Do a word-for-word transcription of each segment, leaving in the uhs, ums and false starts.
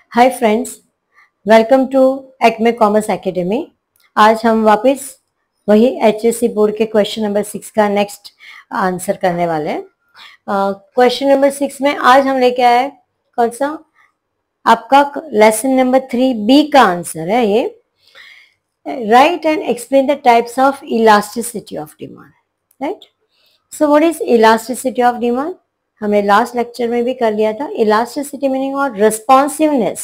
Hi friends, welcome to Acme Commerce Academy. आज हम वापस वही एचएससी बोर्ड के क्वेश्चन नंबर सिक्स का नेक्स्ट आंसर करने वाले हैं। क्वेश्चन नंबर सिक्स में आज हम लेके आए कौन सा, आपका लेसन नंबर थ्री बी का आंसर है ये। Write and explain the types of elasticity of demand. Right, so what is elasticity of demand? हमने लास्ट लेक्चर में भी कर लिया था। इलास्टिसिटी मीनिंग और responsiveness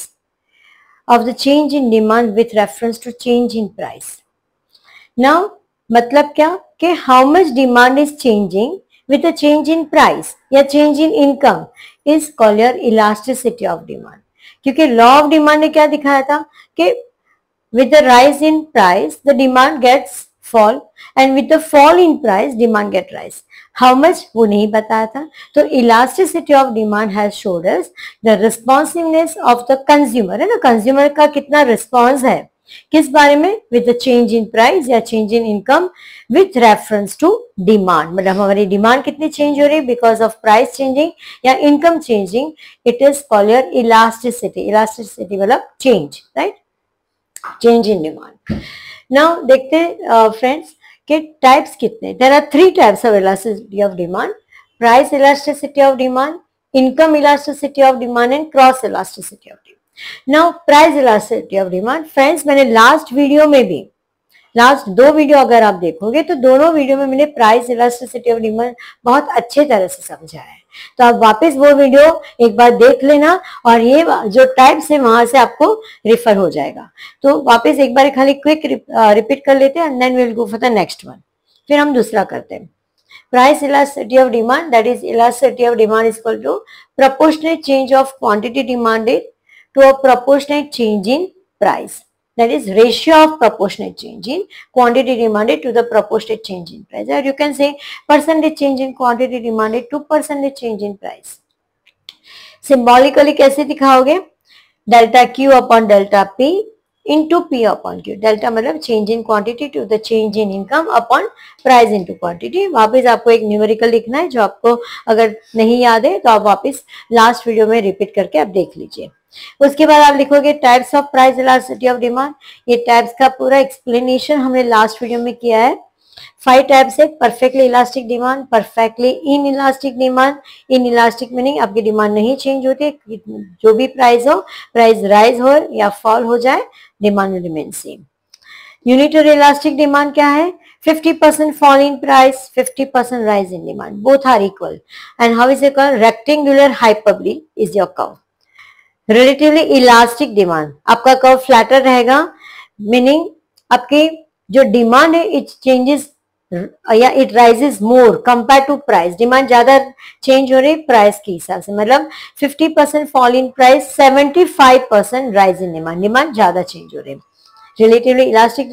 of the change in demand with reference to change in price. Now, मतलब क्या कि how much demand is changing with a change in price या change in income is called your elasticity of demand. क्योंकि law of demand ने क्या दिखाया था कि with the rise in price the demand gets fall and with the fall in price demand get rise. How much वो नहीं बताया था। तो elasticity of demand has showed us the responsiveness of the consumer, है ना, consumer का कितना response है किस बारे में, with the change in price या change in income with reference to demand। मतलब हमारी demand कितनी change हो रही है because of price changing या income changing, it is called your elasticity. elasticity मतलब change, right, change in demand. Now देखते हैं फ्रेंड्स के टाइप्स कितने। There are three types of elasticity of demand: price elasticity of demand, income elasticity of demand and cross elasticity of demand. Now price elasticity of demand friends, मैंने last video में भी, last दो video अगर आप देखोगे तो दोनों video में मैंने प्राइस इलास्टिसिटी ऑफ डिमांड बहुत अच्छे तरह से समझाया है। तो आप वापस वो वीडियो एक बार देख लेना और ये जो टाइप्स है वहां से आपको रिफर हो जाएगा। तो वापस एक बार खाली क्विक रिपीट कर लेते हैं and then we will go for the next one. फिर हम दूसरा करते हैं। Price elasticity of demand, that is elasticity of demand is equal to proportionate change of quantity demanded to a proportionate change in price. That is ratio of proportionate change in quantity demanded to the proportionate change in price. Or you can say percentage change in quantity demanded to percentage change in price. Symbolically कैसे दिखाओगे? Delta Q upon delta P into P upon Q. Delta मतलब change in quantity to the change in income upon price into quantity. वापस आपको एक numerical लिखना है जो आपको अगर नहीं याद है तो आप वापस लास्ट वीडियो में रिपीट करके आप देख लीजिए। उसके बाद आप लिखोगे types of price elasticity of demand. ये टाइप्स का पूरा एक्सप्लेनेशन हमने लास्ट वीडियो में किया है। फाइव टाइप्स है: perfectly elastic demand, perfectly inelastic demand. Inelastic meaning आपकी डिमांड नहीं चेंज होती, जो भी प्राइस हो, प्राइस राइज हो या फॉल हो जाए, demand will remain same. Unitary elastic demand क्या है? Fifty percent fall in price, fifty percent rise in demand, both are equal. And how is it called? Rectangular hyperbole is your curve. Relatively elastic demand, आपका curve flatter रहेगा, meaning आपकी जो demand है it changes या it rises more compare to price. Demand ज्यादा change हो रही है प्राइस के हिसाब से, मतलब fifty percent fall in price, seventy five percent rise in demand. Demand ज्यादा चेंज हो रही है। Relatively elastic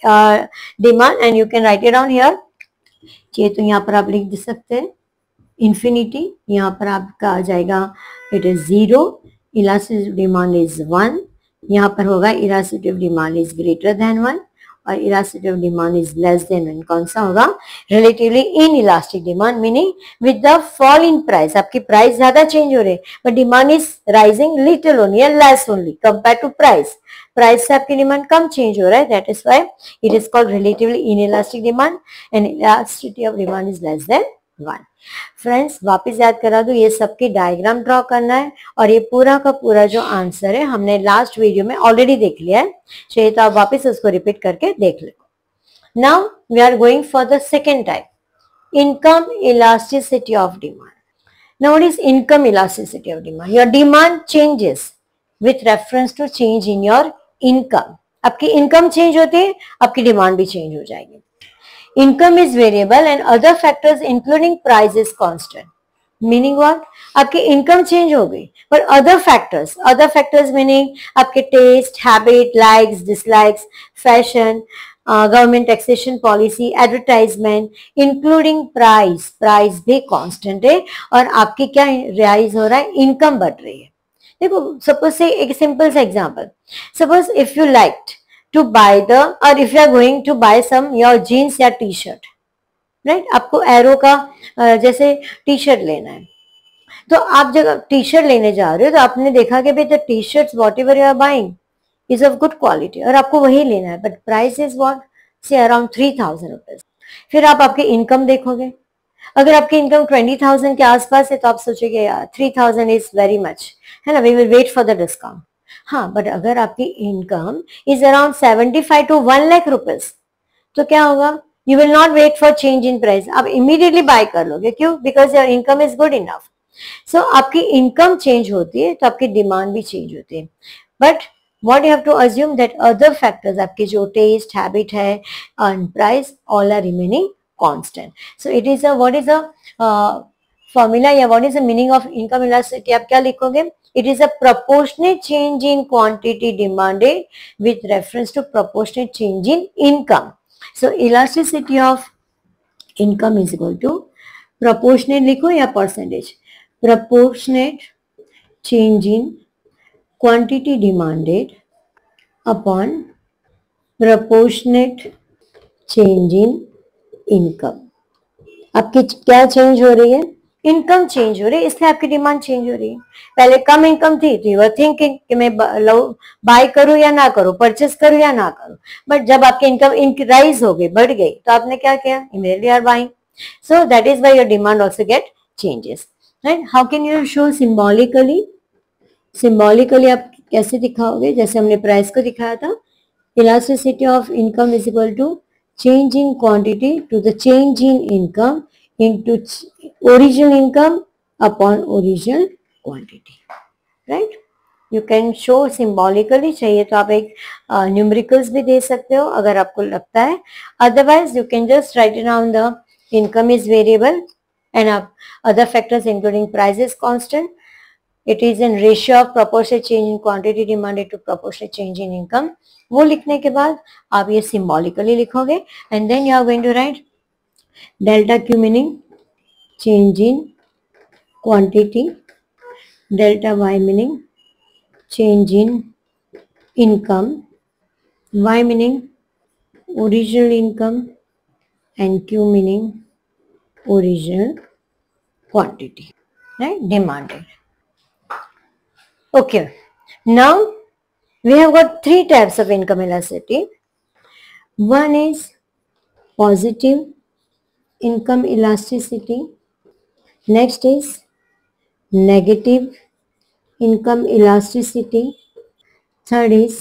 demand and you can write it down here. ये तो यहाँ पर आप लिख दे सकते हैं इंफिनिटी, यहाँ पर आपका आ जाएगा it is zero, elasticity of demand is one, यहाँ पर होगा elasticity of demand is greater than one और elasticity of demand is less than one. कौन सा होगा? Relatively inelastic demand, meaning with the fall in price, आपकी price ज्यादा change हो रही है but demand is rising little only या less only compare to price. Price से आपकी डिमांड कम चेंज हो रहा है, that is why it is called relatively inelastic demand and elasticity of demand is less than one. Friends वापस याद करा दो, ये सबकी डायग्राम ड्रॉ करना है और ये पूरा का पूरा जो आंसर है हमने लास्ट वीडियो में ऑलरेडी देख लिया है, चाहिए तो आप वापस उसको रिपीट करके देख लो। Now we are going for the second type, income elasticity of demand. Now what is income elasticity of demand? Your demand changes with reference to change in your income. आपकी इनकम चेंज होती है, आपकी demand भी change हो जाएगी। Income is variable and other factors including price is constant. Meaning what? आपकी income change हो गई पर other factors, other factors meaning आपके taste, habit, likes, dislikes, fashion, government taxation policy, advertisement, including price, price भी constant है और आपकी क्या राइज हो रहा है? इनकम बढ़ रही है। देखो सपोज से एक सिंपल सा example, suppose if you liked to buy the or if you are going to buy some your jeans या टी शर्ट, राइट, आपको एरो का जैसे टी शर्ट लेना है तो आप जब टी शर्ट लेने जा रहे हो तो आपने देखा कि भाई the T shirts whatever you are buying is of good quality और आपको वही लेना है, बट प्राइस इज व्हाट से अराउंड थ्री थाउजेंड रुपीज। फिर आप आपकी इनकम देखोगे, अगर आपकी इनकम ट्वेंटी थाउजेंड के आसपास है तो आप सोचेंगे यार three thousand is very much, है ना, we will wait for the discount. हाँ, बट अगर आपकी income is around seventy five to one lakh rupees तो क्या होगा, you will not wait for change in price, आप इमीडिएटली बाय कर लोगे। क्यों? Because your income is good enough. So आपकी इनकम चेंज होती है तो आपकी डिमांड भी चेंज होती है, but what you have to assume that other factors, आपके जो taste, habit है and price all are remaining constant. So it is a what is a uh, formula या what is the meaning of income elasticity? आप क्या लिखोगे? It is a proportionate change in quantity demanded with reference to proportionate change in income. So elasticity of income is equal to proportionate लिखो या percentage? Proportionate change in quantity demanded upon proportionate change in income. आपकी क्या change हो रही है? Income change हो रही है, इसलिए आपकी डिमांड चेंज हो रही है। पहले कम इनकम थी तो यू आर थिंकिंग कि मैं बाय करूं या ना करूं, परचेस करूं या ना करूं, बट जब आपकी इनकम इंक्राइज हो गई, बढ़ गई, तो आपने क्या किया? Immediately are buying. So that is why your demand also get changes, right? How can you show symbolically? Symbolically आप कैसे दिखाओगे? जैसे हमने प्राइस को दिखाया था, elasticity of income is equal to change in quantity to the change in income into original income upon original quantity, right? You can show symbolically, चाहिए तो आप एक न्यूमेरिकल्स uh, भी दे सकते हो अगर आपको लगता है, otherwise you can just write it down the income is variable and other factors including price is constant. It is in ratio of proportionate change in quantity demanded to proportionate change in income. वो लिखने के बाद आप ये symbolically लिखोगे and then you are going to write delta Q meaning change in quantity, delta Y meaning change in income, Y meaning original income and Q meaning original quantity, right? Demanded. Okay, now we have got three types of income elasticity. One is positive income elasticity. Next is negative income elasticity. Third is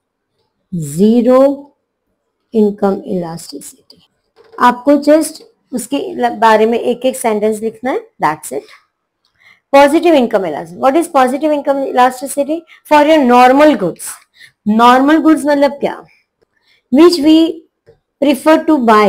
zero income elasticity. आपको just उसके बारे में एक एक sentence लिखना है, that's it. Positive income elasticity. What is positive income elasticity? For your normal goods. Normal goods मतलब क्या? Which we prefer to buy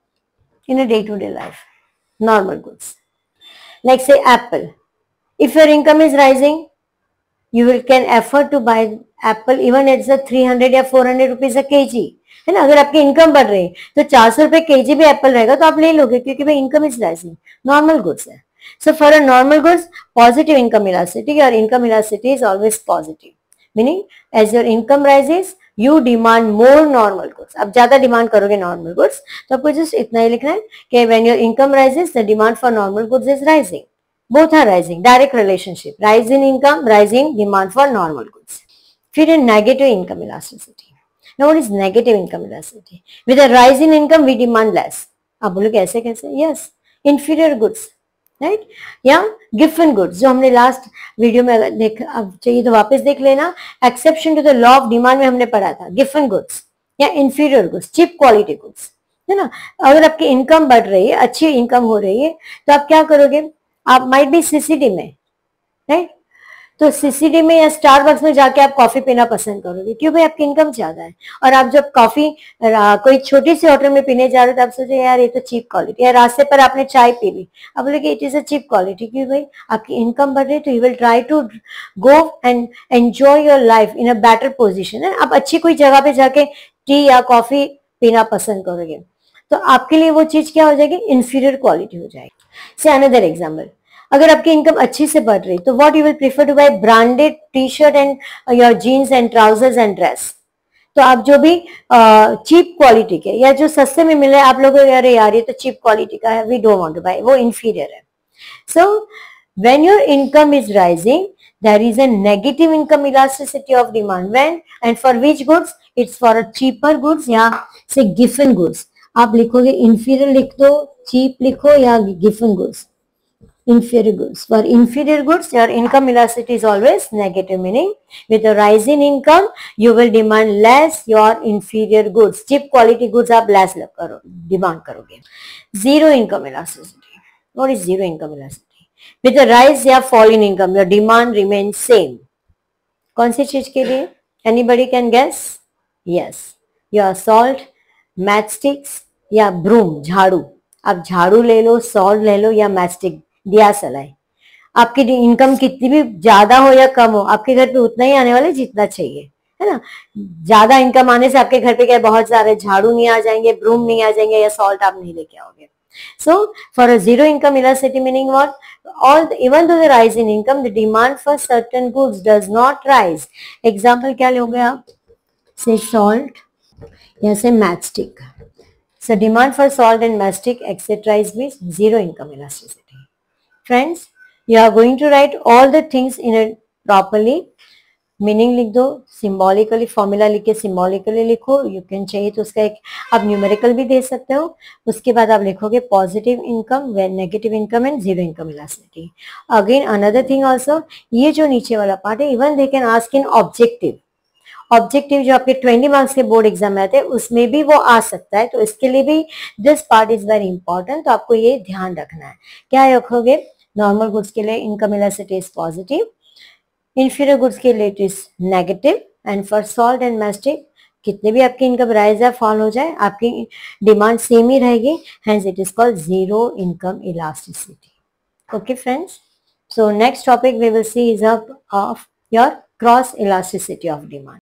in a day-to-day life. Normal goods. Like say apple. If your income is rising, you will can afford to buy apple even at the three hundred या four hundred rupees a kg. है ना? अगर आपकी इनकम बढ़ रही है तो चार सौ रुपए केजी भी एप्पल रहेगा तो आप ले लोगे क्योंकि भाई income is rising. Normal goods है. So for a normal goods, positive income elasticity, your income elasticity is always positive. Meaning, as your income rises, you demand more normal goods. अब ज्यादा डिमांड करोगे normal goods, तो आपको just इतना ही लिखना है कि when your income rises, the demand for normal goods is rising. Both are rising. Direct relationship. Rise in income, rising demand for normal goods. फिर है negative income elasticity. Now what is negative income elasticity? With a rise in income, we demand less. आप बोलोगे ऐसे कैसे? Yes, inferior goods. Right right? या Giffen goods जो हमने last video में देख, अब चाहिए तो वापस देख लेना, exception to the law of demand में हमने पढ़ा था. गिफन गुड्स या inferior goods, cheap quality goods, है ना? अगर आपकी इनकम बढ़ रही है, अच्छी इनकम हो रही है, तो आप क्या करोगे? आप माइट बी सीसीडी में, राइट? तो सीसीडी में या स्टारबक्स में जाके आप कॉफी पीना पसंद करोगे. क्यों भाई? आपकी इनकम ज्यादा है. और आप जब कॉफी कोई छोटी सी होटल में पीने जा रहे हो तो आप सोचे यार ये तो चीप क्वालिटी, या रास्ते पर आपने चाय पी ली, आप बोले it is a cheap quality. क्यों भाई? आपकी इनकम बढ़ रही है तो you will try to go and enjoy your life in a better position. है, आप अच्छी कोई जगह पे जाके टी या कॉफी पीना पसंद करोगे तो आपके लिए वो चीज क्या हो जाएगी? इंफीरियर क्वालिटी हो जाएगी. से अनदर एग्जाम्पल, अगर आपकी इनकम अच्छी से बढ़ रही तो what you will prefer to buy? Branded T shirt and your jeans and trousers and dress. तो आप जो भी चीप क्वालिटी के या जो सस्ते में मिले, आप लोग अरे यार ये तो चीप क्वालिटी का है, we don't want to buy, वो इंफीरियर है. So when your income is rising, there is a negative income elasticity of demand. When and for which goods? It's for a cheaper goods या say giffen goods. आप लिखोगे inferior लिख दो, cheap लिखो या giffen goods. Inferior goods. For inferior goods, your income elasticity is always negative, meaning with a rise in income, you will demand less your inferior goods. Cheap quality goods आप less करो, demand करोगे. Zero income elasticity. What is zero income elasticity? With a rise या fall in income, your demand remains same. कौन सी चीज के लिए? Anybody can guess? Yes. Your salt, matchsticks या broom, झाड़ू. आप झाड़ू ले लो, सॉल्ट ले लो या मैचस्टिक दिया सलाई. आपकी इनकम कितनी भी ज्यादा हो या कम हो, आपके घर पे उतना ही आने वाला जितना चाहिए, है ना. ज्यादा इनकम आने से आपके घर पे क्या बहुत सारे झाड़ू नहीं आ जाएंगे, ब्रूम नहीं आ जाएंगे या सॉल्ट आप नहीं लेके आओगे. So for a zero income elasticity, meaning what? All the, even though the rise in income, the demand for certain goods does not rise. Example क्या लोगे आप? Say salt या say matchstick. So demand for salt and matchstick et cetera is with zero income elasticity. Friends, you are going to write all the things in a properly. Meaning लिख दो, symbolically formula लिख के symbolically लिखो. You can चाहिए तो उसका एक आप न्यूमेरिकल भी दे सकते हो. उसके बाद आप लिखोगे positive income, negative income and zero income elasticity. Again another thing also, ये जो नीचे वाला पार्ट है, even they can ask in objective. Objective जो आपके ट्वेंटी मार्क्स के बोर्ड एग्जाम में आते हैं उसमें भी वो आ सकता है. तो इसके लिए भी this part is very important. तो आपको ये ध्यान रखना है. क्या रखोगे? नॉर्मल गुड्स के लिए income elasticity is positive, inferior goods के लिए it is negative, and for salt and mastic कितने भी आपकी इनकम राइज या फॉल हो जाए, आपकी डिमांड सेम ही रहेगी. hence it is called zero income elasticity. Okay friends, so next topic we will see is up of your cross elasticity of demand.